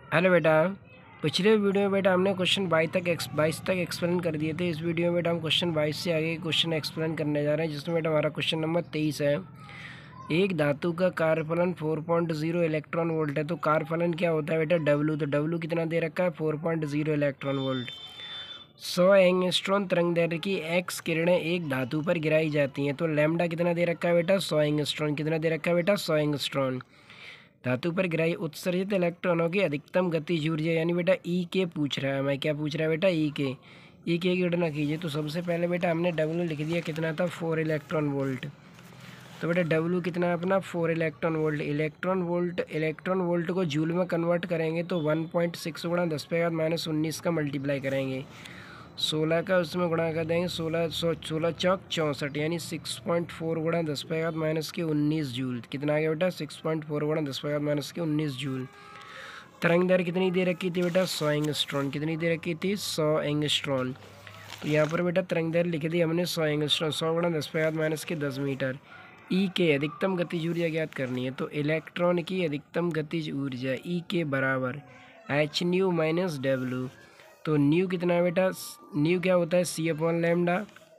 Hello बेटा। पिछले video में बेटा हमने क्वेश्चन 22 तक एक्सप्लेन कर दिए थे। इस वीडियो में बेटा हम क्वेश्चन 22 से आगे क्वेश्चन एक्सप्लेन करने जा रहे हैं, जिसमें बेटा हमारा क्वेश्चन नंबर 23 है। एक धातु का कार्यफलन 4.0 इलेक्ट्रॉन वोल्ट है। तो कार्यफलन क्या होता है बेटा? डब्ल्यू। तो डब्ल्यू कितना दे रखा है? 4.0 इलेक्ट्रॉन वोल्ट। 100 एंगस्ट्रॉन तरंगदैर्घ्य की एक्स किरणें एक धातु पर गिराई जाती हैं। तो लैम्डा कितना दे रखा है बेटा? 100 एंगस्ट्रॉन। कितना दे रखा है बेटा? 100 एंगस्ट्रॉन। धातु पर गिराई उत्सर्जित इलेक्ट्रॉनों की अधिकतम गतिज ऊर्जा, यानी बेटा ई के पूछ रहा है हमें। क्या पूछ रहा है बेटा? ई के की गणना कीजिए। तो सबसे पहले बेटा हमने डब्ल्यू लिख दिया, कितना था? 4 इलेक्ट्रॉन वोल्ट। तो बेटा डब्ल्यू कितना अपना? 4 इलेक्ट्रॉन वोल्ट। इलेक्ट्रॉन वोल्ट को जूल में कन्वर्ट करेंगे तो 1.6 गुणा 10⁻⁻19 का मल्टीप्लाई करेंगे। 16 का उसमें गुणा कर देंगे, 16 चौक 64, यानी 6.4 गुणा 10⁻⁻19 जूल। कितना आ गया बेटा? 6.4 गुणा 10⁻⁻19 जूल। तरंग दैर्घ्य कितनी दे रखी थी बेटा? 100 एंगस्ट्रॉन। कितनी दे रखी थी? 100 एंगस्ट्रॉन। तो यहाँ पर बेटा तरंग दैर्घ्य लिख दी हमने 100 एंगस्ट्रॉन। 100 गुणा 10⁻⁻10 मीटर। ई के अधिकतम गतिज ऊर्जा ज्ञात करनी है। तो इलेक्ट्रॉन की अधिकतम गतिज ऊर्जा ई के बराबर एच न्यू माइनस डब्ल्यू। तो न्यू कितना है बेटा? न्यू क्या होता है? C upon lambda.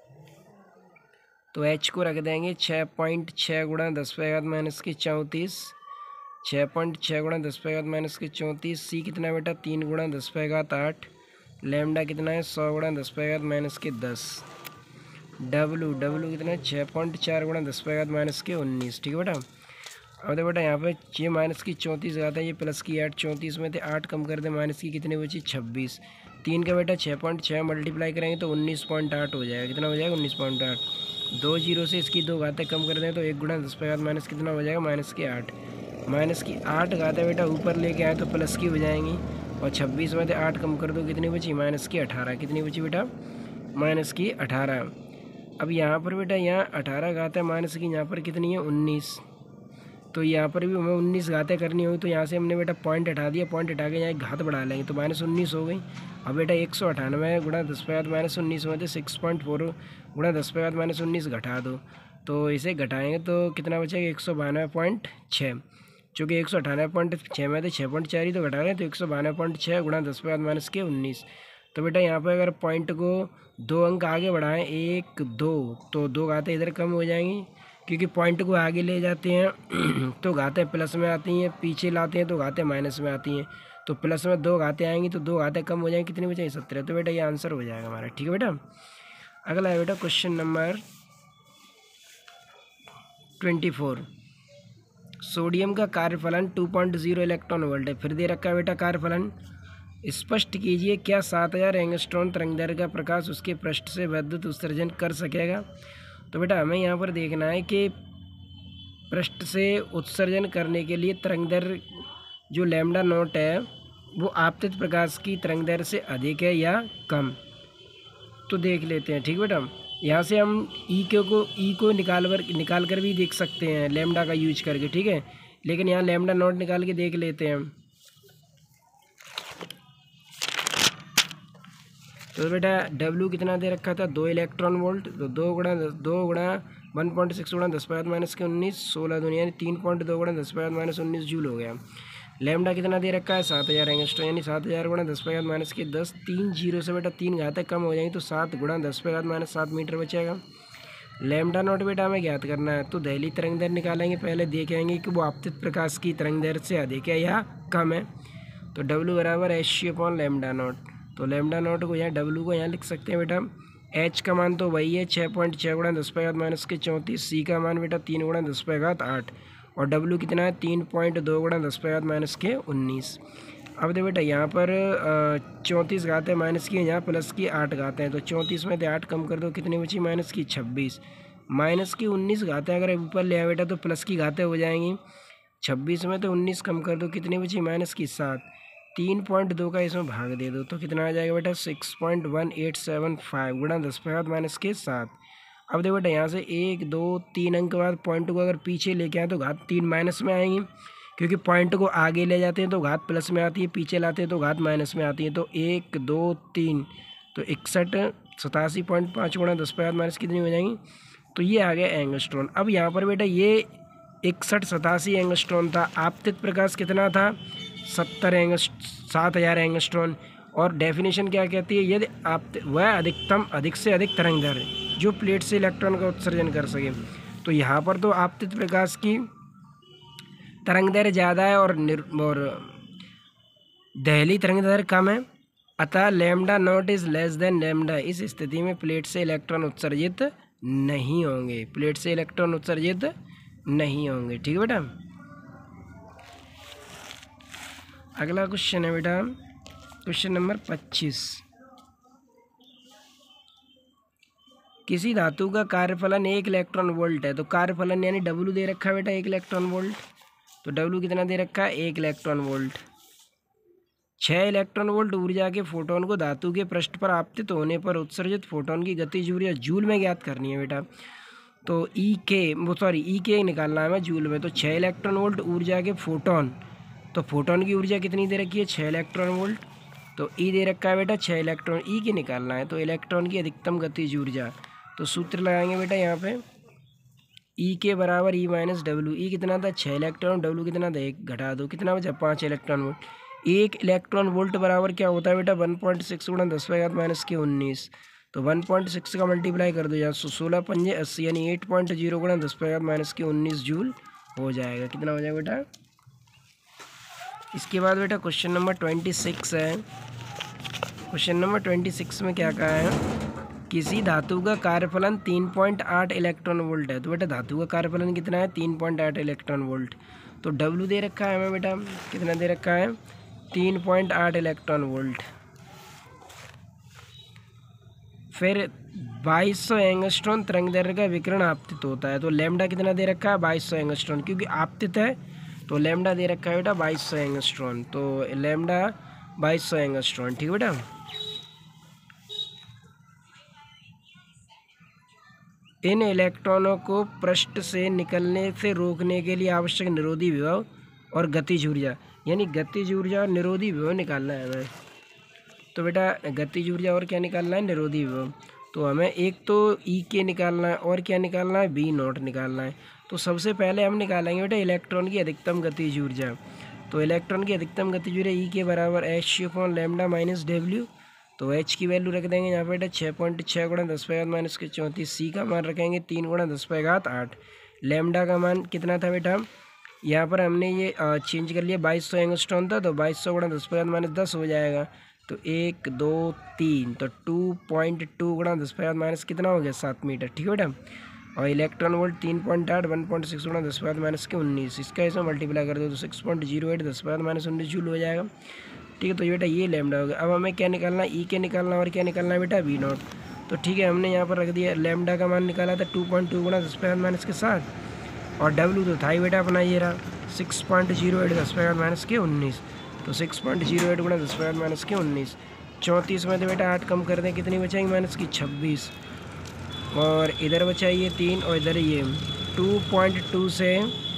तो एच को रख देंगे 6.6 गुणा 10⁻⁻34। 6.6 गुणा 10⁻⁻34। सी कितना है बेटा? 3 गुणा 10⁻8। लैम्डा कितना है? 100 गुणा 10⁻⁻10। डब्लू कितना है? 6.4 गुणा 10⁻⁻19। ठीक है बेटा। अब देखो बेटा यहाँ पे ये माइनस की 34 आता है, ये प्लस की 8। 34 में थे 8 कम कर दे, माइनस की कितनी बची? 26। 3 का बेटा 6.6 मल्टीप्लाई करेंगे तो 19.8 हो जाएगा। कितना हो जाएगा? 19.8। 2 जीरो से इसकी 2 घातें कम कर दें तो 1 गुणा 10⁻⁻, कितना हो जाएगा? माइनस की 8। माइनस की 8 घातें बेटा ऊपर लेके आए तो प्लस की हो जाएंगी। और 26 में से 8 कम कर दो, कितनी बची? माइनस की 18। कितनी बची बेटा? माइनस की 18। अब यहाँ पर बेटा यहाँ 18 घातें माइनस की, यहाँ पर कितनी है? 19। तो यहाँ पर भी हमें 19 घातें करनी होगी, तो यहाँ से हमने बेटा पॉइंट हटा दिया। पॉइंट हटा के यहाँ एक घात बढ़ा लेंगे तो -19 हो गई। अब बेटा 198 गुणा 10⁻⁻19 में से 6.4 गुणा 10⁻⁻19 घटा दो। तो इसे घटाएंगे तो कितना बचेगा? 192.6। चूँकि 198.6 में थे 6.4 ही तो घटा रहे हैं, तो 192.6 गुणा 10⁻⁻19। तो बेटा यहाँ पर अगर पॉइंट को 2 अंक आगे बढ़ाएं, 1 2, तो 2 घातें इधर कम हो जाएंगी, क्योंकि पॉइंट को आगे ले जाते हैं तो घातें प्लस में आती हैं, पीछे लाते हैं तो घातें माइनस में आती हैं। तो प्लस में 2 घातें आएंगी तो 2 घातें कम हो जाएंगी, कितनी बचेगी? 17। तो बेटा ये आंसर हो जाएगा हमारा। ठीक है बेटा। अगला है बेटा क्वेश्चन नंबर 24। सोडियम का कार्यफलन 2.0 इलेक्ट्रॉन वोल्ट है। फिर दे रखा है बेटा कार्यफलन। स्पष्ट कीजिए, क्या 7000 एंगस्ट्रॉन तरंगदैर्घ्य का प्रकाश उसके पृष्ठ से विद्युत उत्सर्जन कर सकेगा? तो बेटा हमें यहाँ पर देखना है कि पृष्ठ से उत्सर्जन करने के लिए तरंगदैर्घ्य जो लैम्डा नॉट है वो आपतित प्रकाश की तरंगदैर्घ्य से अधिक है या कम। तो देख लेते हैं। ठीक बेटा। यहाँ से हम ई को निकाल कर भी देख सकते हैं लैम्डा का यूज करके। ठीक है, लेकिन यहाँ लैम्डा नॉट निकाल के देख लेते हैं। तो बेटा डब्ल्यू कितना दे रखा था? 2 इलेक्ट्रॉन वोल्ट। तो 2 गुणा 1.6 गुणा 10⁻⁻19, 16 दूनी यानी 3.2 गुणा 10⁻⁻19 जूल हो गया। लैम्डा कितना दे रखा है? 7000 एंगस्ट्रॉन, यानी 7000 गुणा 10⁻⁻10। 3 जीरो से बेटा 3 घातें कम हो जाएंगी तो 7 गुणा 10⁻�7 मीटर बचेगा। लैम्डा नॉट बेटा हमें ज्ञात करना है, तो दहली तरंगदैर्घ्य निकालेंगे। पहले देखेंगे कि वो आपतित प्रकाश की तरंगदैर्घ्य से अधिक है या कम है। तो डब्ल्यू बराबर एच अपॉन लैम्डा नॉट। तो लैम्डा नॉट को यहाँ डब्ल्यू को यहाँ लिख सकते हैं बेटा। एच का मान तो वही है 6.6 गुणा 10⁻⁻34। सी का मान बेटा 3 गुणा 10⁻8। और डब्ल्यू कितना है? 3.2 गुणा 10⁻⁻19। अब देखो बेटा यहाँ पर 34 घातें माइनस की, यहाँ प्लस की 8 घातें हैं। तो 34 में से 8 कम कर दो, कितनी बची? माइनस की 26। माइनस की 19 घातें अगर ऊपर ले आए बेटा तो प्लस की घातें हो जाएंगी। 26 में तो 19 कम कर दो, कितनी बची? माइनस की 7। 3.2 का इसमें भाग दे दो तो कितना आ जाएगा बेटा? 6.1875 गुणा 10⁻⁻7। अब देखो बेटा यहाँ से 1 2 3 अंक के बाद पॉइंट को अगर पीछे लेके आए तो घात 3 माइनस में आएंगी, क्योंकि पॉइंट को आगे ले जाते हैं तो घात प्लस में आती है, पीछे लाते हैं तो घात माइनस में आती है। तो 1 2 3, तो 61 87.5 गुणा 10⁻⁻, कितनी हो जाएंगी? तो ये आ गया एंगस्ट्रॉन। अब यहाँ पर बेटा ये 61 87 एंगस्ट्रॉन था। आपतित प्रकाश कितना था? 7000 एंगस्ट्रॉन। और डेफिनेशन क्या कहती है, यदि आप वह अधिक से अधिक तरंग दैर्घ्य जो प्लेट से इलेक्ट्रॉन का उत्सर्जन कर सके। तो यहाँ पर तो आपतित प्रकाश की तरंग दैर्घ्य ज़्यादा है और दहली तरंग दैर्घ्य कम है, अतः lambda nought is less than lambda. इस स्थिति में प्लेट से इलेक्ट्रॉन उत्सर्जित नहीं होंगे, प्लेट से इलेक्ट्रॉन उत्सर्जित नहीं होंगे। ठीक है बेटा। अगला क्वेश्चन है बेटा क्वेश्चन नंबर 25। किसी धातु का कार्यफलन 1 इलेक्ट्रॉन वोल्ट है। तो कार्यफलन यानी W दे रखा है बेटा 1 इलेक्ट्रॉन वोल्ट। तो W कितना दे रखा है, 1 इलेक्ट्रॉन वोल्ट। 6 इलेक्ट्रॉन वोल्ट ऊर्जा के फोटोन को धातु के पृष्ठ पर आपतित होने पर उत्सर्जित फोटोन की गतिज ऊर्जा जूल में ज्ञात करनी है बेटा। तो ई के निकालना है हमें जूल में। तो 6 इलेक्ट्रॉन वोल्ट ऊर्जा के फोटोन, तो फोटोन की ऊर्जा कितनी दे रखी है, 6 इलेक्ट्रॉन वोल्ट। तो ई दे रखा है बेटा 6 इलेक्ट्रॉन, ई के निकालना है। तो इलेक्ट्रॉन की अधिकतम गतिज ऊर्जा, तो सूत्र लगाएंगे बेटा यहाँ पे, ई के बराबर ई माइनस डब्ल्यू। ई कितना था 6 इलेक्ट्रॉन, डब्ल्यू कितना था 1, घटा दो, कितना बचा 5 इलेक्ट्रॉन वोल्ट। 1 इलेक्ट्रॉन वोल्ट बराबर क्या होता है बेटा 1.6 गुणा 10⁻⁻⁻⁰। तो 1.6 का मल्टीप्लाई कर दो यहाँ, 16 पंजे 80 यानी 8.0 गुणा 10⁻⁻⁻⁰ जूल हो जाएगा। कितना हो जाएगा बेटा। इसके बाद बेटा क्वेश्चन नंबर 26 है। क्वेश्चन नंबर 26 में क्या कहा है, किसी धातु का कार्यफलन 3.8 इलेक्ट्रॉन वोल्ट है। तो बेटा धातु का कार्यफलन कितना है, 3.8 इलेक्ट्रॉन वोल्ट। तो डब्ल्यू दे रखा है हमें बेटा, कितना दे रखा है, 3.8 इलेक्ट्रॉन वोल्ट। फिर 2200 एंगस्ट्रॉन तरंग दैर्घ्य का विकिरण आपतित होता है। तो लैम्डा कितना दे रखा है, 2200 एंगस्ट्रॉन, क्योंकि आपतित है तो लैम्डा दे रखा है बेटा 2200 एंगस्ट्रॉन। तो लैम्डा 2200 एंगस्ट्रॉन। ठीक है बेटा। इन इलेक्ट्रॉनों को पृष्ठ से निकलने से रोकने के लिए आवश्यक निरोधी विभव और गतिज ऊर्जा, यानी गतिज ऊर्जा और निरोधी विभव निकालना है हमें। तो बेटा गतिज ऊर्जा और क्या निकालना है, निरोधी विभव। तो हमें एक तो ई के निकालना है और क्या निकालना है, बी नॉट निकालना है। तो सबसे पहले हम निकालेंगे बेटा इलेक्ट्रॉन की अधिकतम गतिज ऊर्जा। तो इलेक्ट्रॉन की अधिकतम गतिज ऊर्जा ई के बराबर h/λ माइनस डब्ल्यू। तो एच की वैल्यू रख देंगे यहाँ पर बेटा 6.6 गुणा 10⁻⁻⁻⁴। सी का मान रखेंगे 3 गुणा 10⁸। लैम्डा का मान कितना था बेटा, यहाँ पर हमने ये चेंज कर लिया, 2200 एंगस्ट्रॉन था, तो 2200 गुणा 10⁻⁻10 हो जाएगा। तो 1 2 3, तो 2.2 गुणा 10⁻⁻ कितना हो गया, 7 मीटर। ठीक है बेटा। और इलेक्ट्रॉन वोल्ट 3.8 1.6 गुणा 10⁻⁻19, इसका इसमें मल्टीप्लाई कर दो तो 6.08 10⁻⁻19 जूल हो जाएगा। ठीक है। तो ये बेटा ये लैम्डा हो गया। अब हमें क्या निकालना है, ई के निकालना और क्या निकालना है बेटा, वी नॉट। तो ठीक है, हमने यहाँ पर रख दिया, लैम्डा का मान निकाला था 2.2 गुणा 10⁻⁻ के साथ, और डब्ल्यू तो था ही बेटा अपना ये रहा 6.08 10⁻⁻19। तो 6.08 गुणा 10⁻⁻19, 34 में तो बेटा 8 कम कर दें, कितनी बचाएंगे माइनस की 26, और इधर बचाइए 3, और इधर ये 2.2 से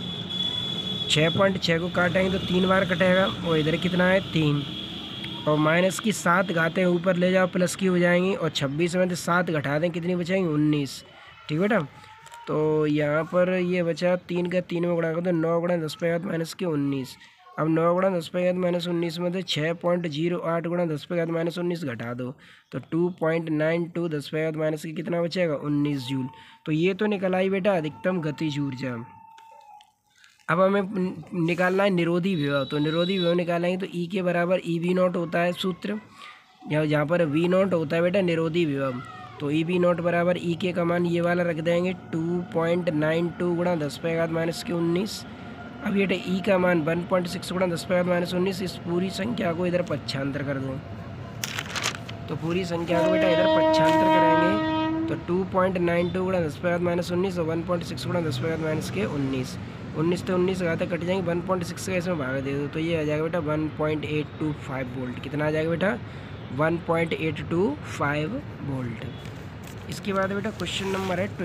6.6 को काटेंगे तो 3 बार कटेगा, और इधर कितना है 3, और माइनस की 7 घातें ऊपर ले जाओ प्लस की हो जाएंगी, और 26 में से 7 घटा दें, कितनी बचाएंगी 19। ठीक बेटा। तो यहाँ पर ये बचा 3 का 3 में गुणा कर दो, 9 गुणा 10⁻⁻19। अब 9 गुणा 10⁻⁻19 में से 6.08 गुणा 10⁻⁻19 घटा दो, तो 2.92 10⁻⁻ की कितना बचेगा 19 जूल। तो ये तो निकल आई बेटा अधिकतम गतिज ऊर्जा। अब हमें निकालना है निरोधी विभव। तो निरोधी विभव निकालेंगे तो ई के बराबर ई वी नॉट होता है सूत्र, यहाँ पर वी नॉट होता है बेटा निरोधी विभव। तो ई वी नॉट बराबर ई के का मान ये वाला रख देंगे 2.92 गुणा 10⁻⁻19। अब ये ई का मान 1.6 गुणा 10⁻⁻19। इस पूरी संख्या को इधर पक्षांतर कर दो, तो पूरी संख्या को बेटा इधर पक्षांतर करेंगे तो 2.92 गुणा 10⁻⁻19 और 1.6 गुणा 10⁻⁻19। 19 तो 19 घाते कट जाएंगे, 1.6 का इसमें भाग दे दो तो ये आ जाएगा बेटा 1.825 वोल्ट। कितना आ जाएगा बेटा 1.825 वोल्ट। इसके बाद बेटा क्वेश्चन नंबर है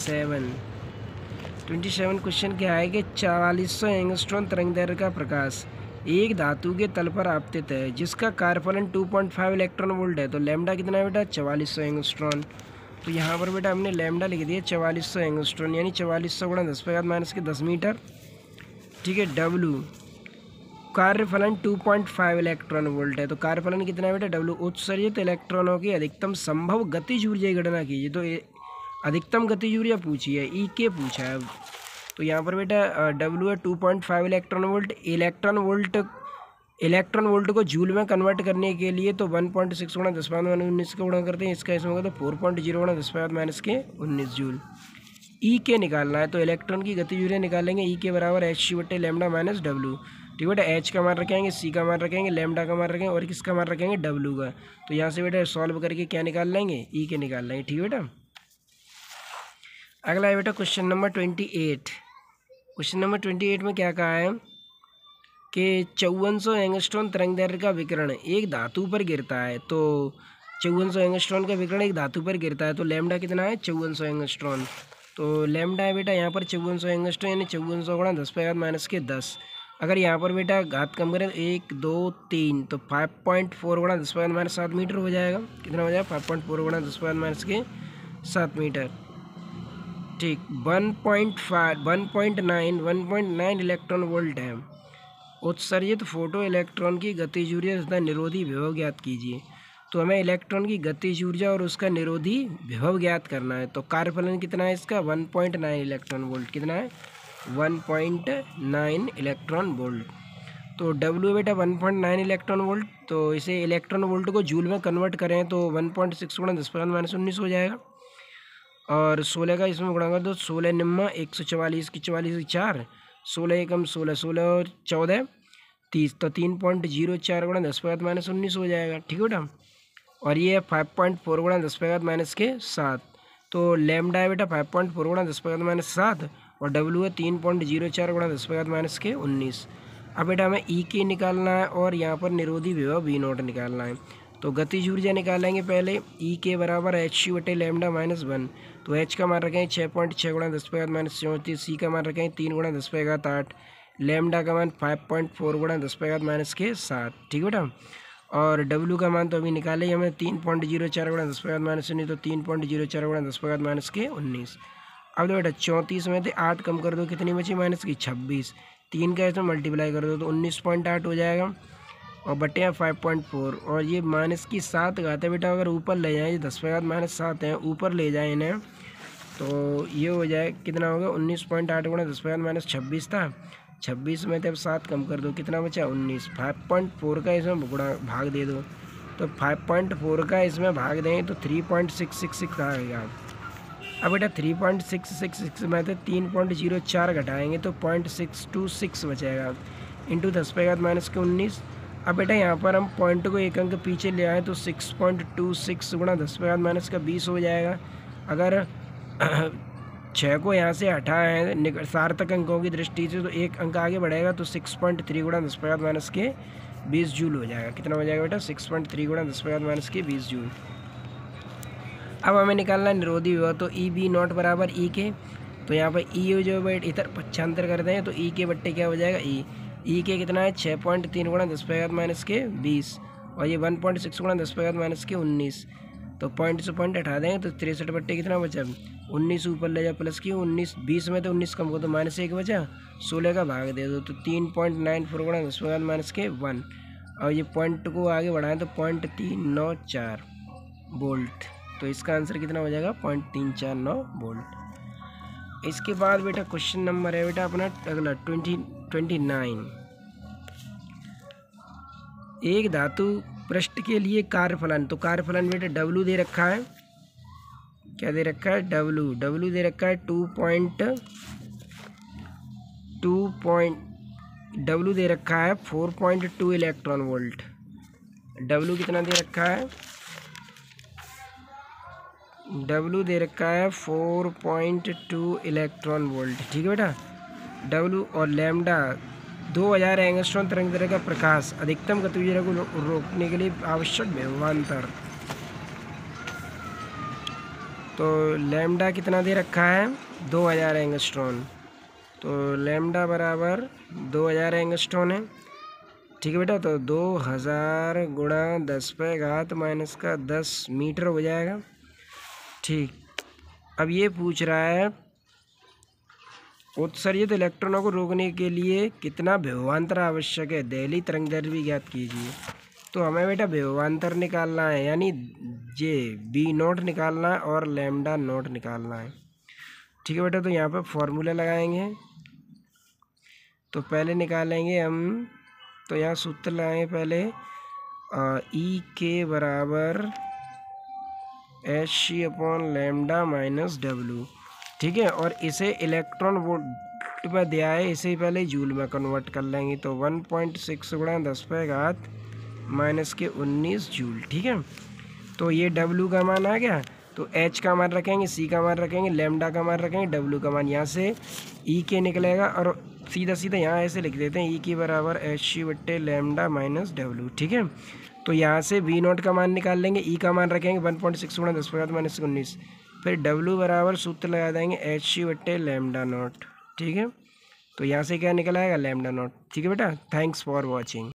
27 क्वेश्चन क्या है कि 4400 एंगस्ट्रॉन तरंग दैर्घ्य का प्रकाश एक धातु के तल पर आपतित है जिसका कार्यफलन 2.5 इलेक्ट्रॉन वोल्ट है। तो लैम्डा कितना है बेटा 4400 एंगस्ट्रॉन। तो यहाँ पर बेटा हमने लैम्डा लिख दिया 4400 एंगस्ट्रॉन, यानी 4400 गुणा 10⁻⁻10 मीटर। ठीक है। डब्ल्यू कार्यफलन 2.5 इलेक्ट्रॉन वोल्ट है। तो कार्यफलन कितना है बेटा डब्ल्यू। उत्सर्जित इलेक्ट्रॉनों की अधिकतम संभव गतिज ऊर्जा की गणना कीजिए। तो अधिकतम गतिज ऊर्जा पूछी है, ई के पूछा है। तो यहाँ पर बेटा डब्ल्यू है 2.5 इलेक्ट्रॉन वोल्ट। इलेक्ट्रॉन वोल्ट को जूल में कन्वर्ट करने के लिए तो 1.6 गुणा 10⁻⁻19 का गुणा करते हैं। इसका इसमें होगा तो 4.0 गुणा 10⁻⁻19 जूल। ई के निकालना है। तो इलेक्ट्रॉन की गतिज ऊर्जा निकालेंगे। ई के बराबर hc/λ माइनस डब्ल्यू। ठीक बेटा, एच का मान रखेंगे, सी का मान रखेंगे, लैम्डा का मान रखेंगे और किसका मान रखेंगे डब्ल्यू का। तो यहाँ से बेटा सॉल्व करके क्या निकाल लेंगे, ई के निकाल लेंगे। ठीक बेटा, अगला है बेटा क्वेश्चन नंबर 28। क्वेश्चन नंबर 28 में क्या कहा है कि 5400 एंगस्ट्रॉन तरंगदैर्घ्य का विकिरण एक धातु पर गिरता है। तो 5400 एंगस्ट्रॉन का विकिरण एक धातु पर गिरता है। तो लैम्डा कितना है 5400 एंगस्ट्रॉन। तो लैम्डा है बेटा यहाँ पर 5400 एंगस्ट्रॉन यानी 5400 गुणा 10⁻⁻10। अगर यहाँ पर बेटा घात कम करें 1 2 3 तो 5.4 गुणा 10⁻⁷ मीटर हो जाएगा। कितना हो जाएगा 5.4 गुणा 10⁻⁷ मीटर। ठीक, 1.9 इलेक्ट्रॉन वोल्ट है। उत्सर्जित फोटो इलेक्ट्रॉन की गतिज ऊर्जा तथा निरोधी विभव ज्ञात कीजिए। तो हमें इलेक्ट्रॉन की गतिज ऊर्जा और उसका निरोधी विभव ज्ञात करना है। तो कार्यफलन कितना है इसका 1.9 इलेक्ट्रॉन वोल्ट। कितना है 1.9 इलेक्ट्रॉन वोल्ट। तो डब्ल्यू बेटा 1.9 इलेक्ट्रॉन वोल्ट। तो इसे इलेक्ट्रॉन वोल्ट को जूल में कन्वर्ट करें तो 1.6 गुणा 10⁻⁻19 हो जाएगा। और 16 का इसमें गुणा कर दो, 16 निम्मा 144 की 44 4, 16 एकम 16, 16 और 14 30। तो 3.04 गुणा 10⁻⁻19 हो जाएगा। ठीक है बेटा, और ये 5.4 गुणा 10⁻⁷। तो लैम्डा है बेटा 5.4 गुणा 10⁻⁷ और डब्ल्यू है 3.04 गुणा 10⁻⁻19। अब बेटा हमें ई के निकालना है और यहाँ पर निरोधी विभव वी नॉट निकालना है। तो गतिज ऊर्जा निकालेंगे पहले। ई के बराबर hc/λ माइनस 1। तो एच का मान रखें 6.6 गुणा 10⁻⁻34, सी का मान रखें 3 गुणा 10⁸, लैम्डा का मान 5.4 गुणा 10⁻⁷। ठीक बेटा, और डब्ल्यू का मान तो अभी निकाले हमें 3.04 गुणा 10⁻⁻19। तो 3.04 गुणा 10⁻⁻19। अब तो बेटा 34 में से 8 कम कर दो, कितनी बची माइनस की 26। 3 का इसमें मल्टीप्लाई कर दो तो 19.8 हो जाएगा और बटे 5.4। और ये माइनस की 7 घात है बेटा, अगर ऊपर ले जाएँ 10⁻⁷ हैं ऊपर ले जाए इन्हें तो ये हो जाए कितना होगा 19.8 गुणा 10⁻⁻26 था। 26 में से अब 7 कम कर दो, कितना बचा 19। 5.4 का इसमें गुणा भाग दे दो तो 5.4 का इसमें भाग दें तो 3.666 आएगा। अब बेटा 3.666 में से 3.04 घटाएंगे तो 0.626 बचेगा इंटू 10⁻⁻19। अब बेटा यहाँ पर हम पॉइंट को एक अंक पीछे ले आए तो 6.26 गुणा 10⁻⁻20 हो जाएगा। अगर 6 को यहाँ से हटाएँ सार्थक अंकों की दृष्टि से तो एक अंक आगे बढ़ेगा तो 6.3 गुणा 10⁻⁻20 जूल हो जाएगा। कितना हो जाएगा बेटा 6.3 गुणा 10⁻⁻20 जूल। अब हमें निकालना है निरोधी विभव। तो ई बी नॉट बराबर ई के। तो यहाँ पर ई जो बेट इधर पक्षांतर करते हैं तो ई के बट्टे क्या हो जाएगा ई के कितना है 6.3 गुणा 10⁻⁻20 और ये 1.6 गुणा 10⁻⁻19। तो पॉइंट से पॉइंट हटा देंगे तो 63 बट्टे कितना बचा 19 ऊपर ले जाओ प्लस की 19, 20 में तो 19 कम को तो -1 बचा, 16 का भाग दे दो तो 3.94 गुणा 10⁻⁻1 और ये पॉइंट को आगे बढ़ाएं तो 0.394 वोल्ट। तो इसका आंसर कितना हो जाएगा 0.349 वोल्ट। इसके बाद बेटा क्वेश्चन नंबर है बेटा अपना अगला 29। एक धातु पृष्ठ के लिए कार्यफलन। तो कार्यफलन बेटा डब्ल्यू दे रखा है, क्या दे रखा है डब्ल्यू दे रखा है 2.2 दे रखा है 4.2 इलेक्ट्रॉन वोल्ट। डब्ल्यू कितना दे रखा है डब्ल्यू दे रखा है 4.2 इलेक्ट्रॉन वोल्ट। ठीक है बेटा, डब्ल्यू और लैम्डा 2000 एंगस्ट्रॉन तरंगदैर्घ्य का प्रकाश अधिकतम गतिविधि को रोकने के लिए आवश्यक विभवांतर। तो लैम्डा कितना दे रखा है 2000 एंगस्ट्रॉन। तो लैम्डा बराबर 2000 एंगस्ट्रॉन है। ठीक है बेटा, तो 2000 गुणा 10⁻⁻10 मीटर हो जाएगा। ठीक, अब ये पूछ रहा है उत्सर्जित इलेक्ट्रॉनों को रोकने के लिए कितना विभवांतर आवश्यक है, दहली तरंग दैर्ध्य भी ज्ञात कीजिए। तो हमें बेटा विभवांतर निकालना है, यानी जे बी नोट निकालना है और लैम्डा नोट निकालना है। ठीक है बेटा, तो यहाँ पर फॉर्मूला लगाएंगे। तो पहले निकालेंगे हम, तो यहाँ सूत्र लगाएंगे पहले, ई के बराबर H C upon lambda minus W. ठीक है, और इसे इलेक्ट्रॉन वोल्ट में दिया है, इसे पहले जूल में कन्वर्ट कर लेंगे। तो 1.6 गुणा 10⁻⁻19 जूल। ठीक है, तो ये डब्ल्यू का मान आ गया। तो एच का मान रखेंगे, सी का मान रखेंगे, लैम्डा का मान रखेंगे, डब्ल्यू का मान यहाँ से ई के निकलेगा और सीधा सीधा यहाँ ऐसे लिख देते हैं, ई के बराबर एच सी बट्टे लैम्डा माइनस डब्ल्यू। ठीक है, तो यहाँ से वी नोट का मान निकाल लेंगे, ई का मान रखेंगे 1.6 गुणा 10⁻⁻19, फिर डब्ल्यू बराबर सूत्र लगा देंगे एच सी बट्टे लैम्डा नोट। ठीक है, तो यहाँ से क्या निकल आएगा, लैम्डा नोट। ठीक है बेटा, थैंक्स फॉर वॉचिंग।